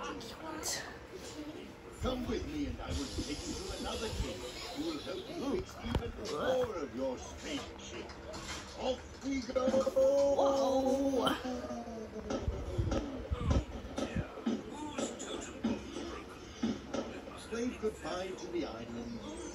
Come with me and I will take you to another king who will help you fix even more of your spaceship. Off we go! Whoa! Wave goodbye to the island.